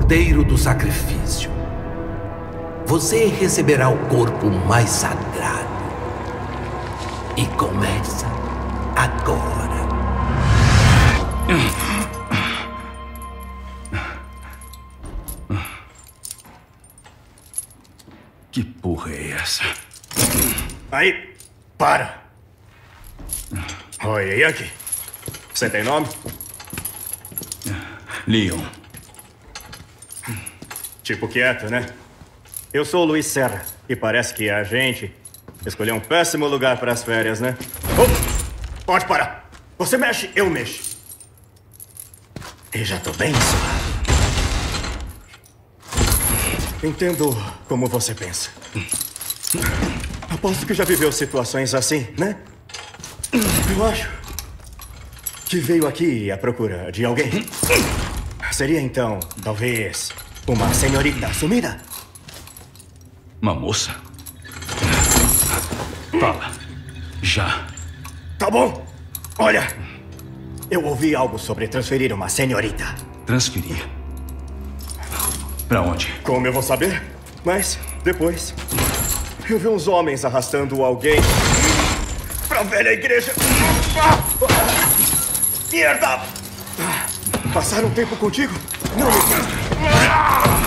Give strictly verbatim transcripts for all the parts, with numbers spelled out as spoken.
cordeiro do sacrifício. Você receberá o corpo mais sagrado. E começa agora. Que porra é essa? Aí, para! Oi, Yankee. Você tem nome? Leon. Tipo quieto, né? Eu sou o Luiz Serra. E parece que a gente escolheu um péssimo lugar para as férias, né? Oh, pode parar! Você mexe, eu mexo. E já tô bem suave. Entendo como você pensa. Aposto que já viveu situações assim, né? Eu acho que veio aqui à procura de alguém. Seria então, talvez, uma senhorita sumida? Uma moça? Fala. Já. Tá bom. Olha, eu ouvi algo sobre transferir uma senhorita. Transferir? Pra onde? Como eu vou saber? Mas, depois, eu vi uns homens arrastando alguém pra velha igreja. Merda! Passaram um tempo contigo? Não me...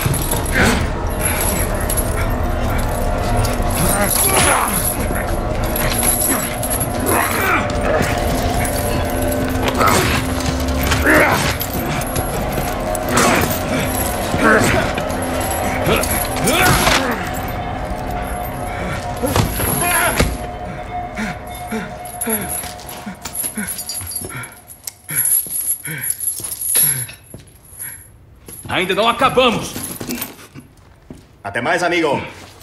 Ainda não acabamos! Até mais, amigo!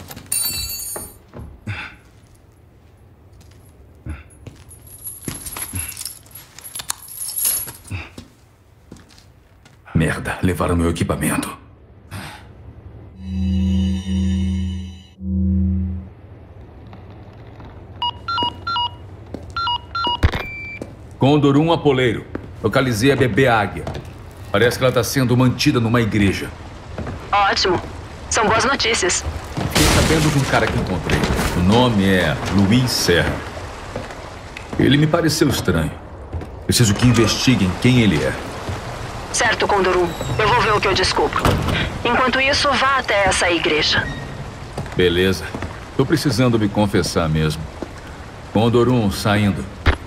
Merda, levaram meu equipamento. Condor um Apoleiro. Localizei a bebê águia. Parece que ela está sendo mantida numa igreja. Ótimo. São boas notícias. Fiquei sabendo de um cara que encontrei. O nome é Luiz Serra. Ele me pareceu estranho. Preciso que investiguem quem ele é. Certo, Condor um. Eu vou ver o que eu descubro. Enquanto isso, vá até essa igreja. Beleza. Tô precisando me confessar mesmo. Condor um saindo.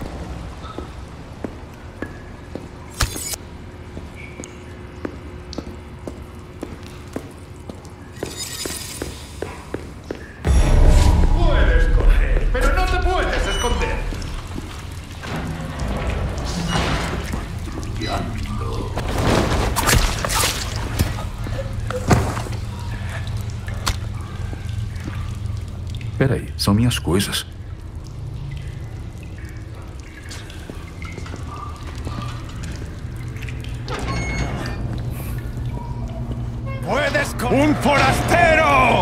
Peraí, são minhas coisas. ¡Un forastero!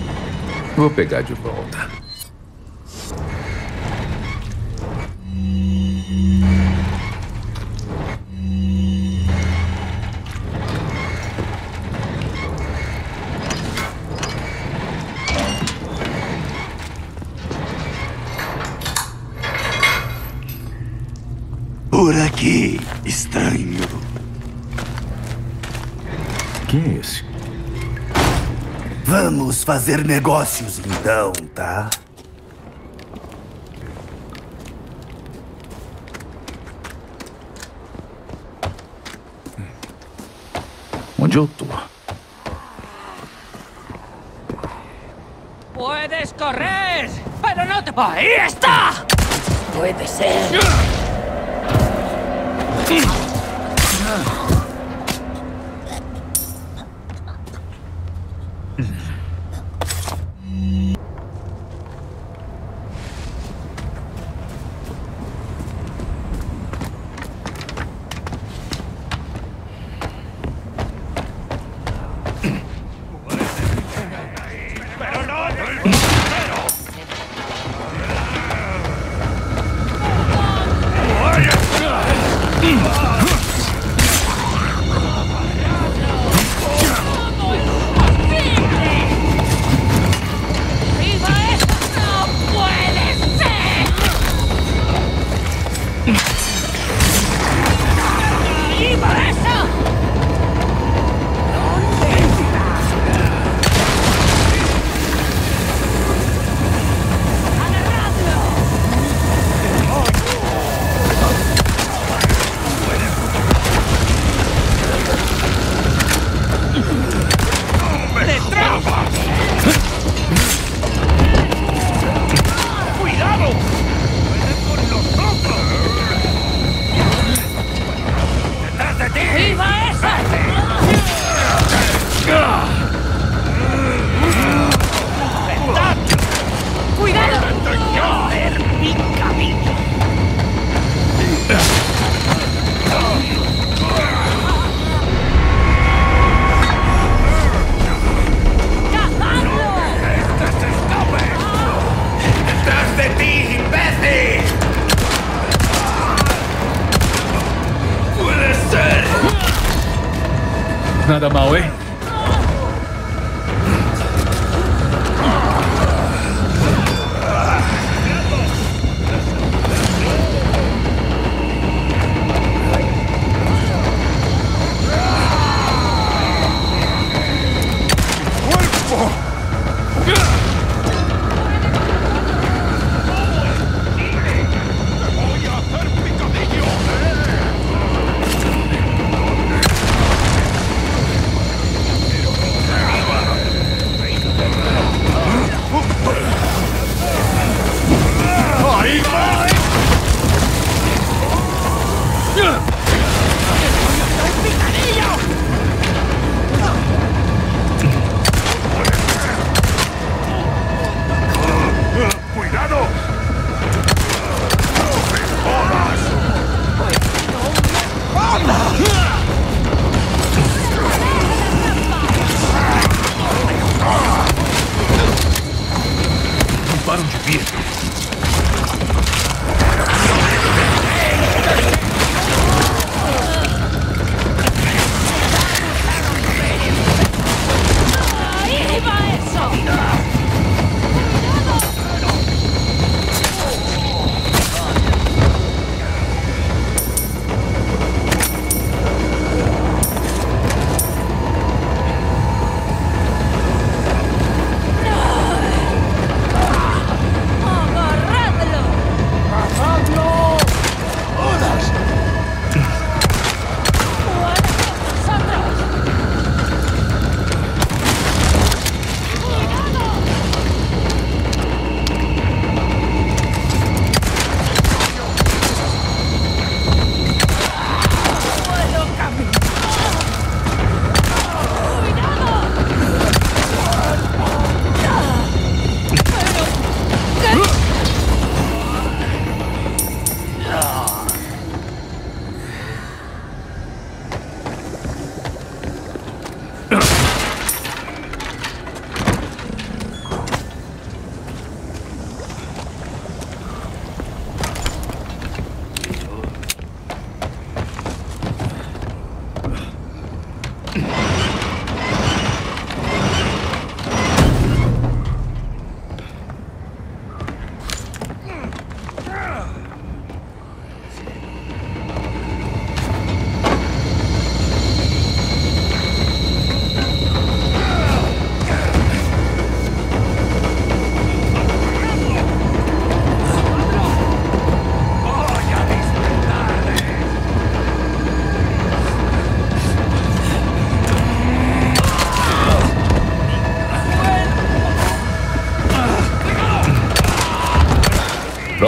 Vou pegar de volta. aqui, estranho. Quem é esse? Vamos fazer negócios então, tá? Onde eu tô? ¡Puedes correr! ¡Pero no te... ¡Ahí está! Puede ser. Nada mal, hein?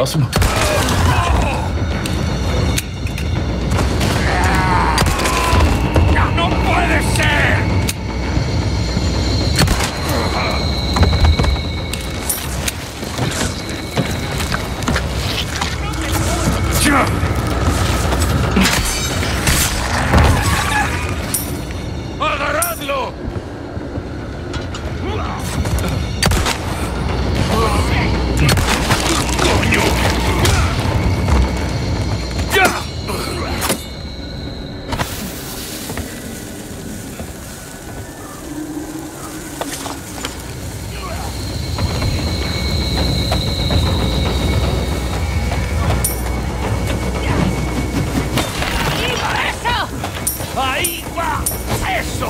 próximo. ¡No puede ser! ¡Agarradlo! ¡Coño! ¡Ya! ¡Ahí va! ¡Eso!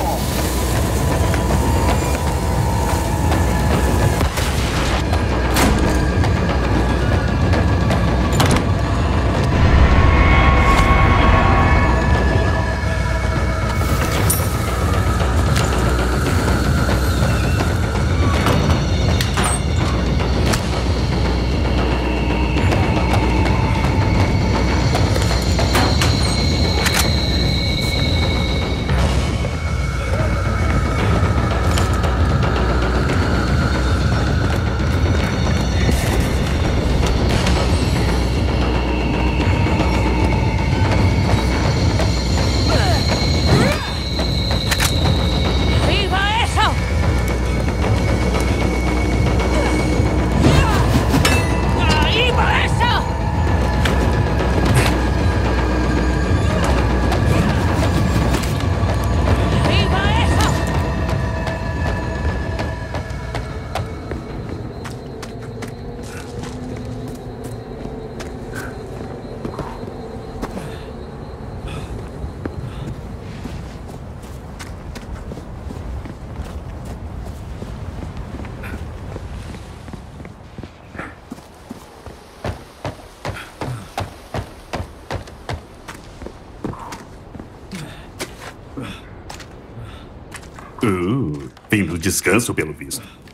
Uh, vem no descanso, pelo visto.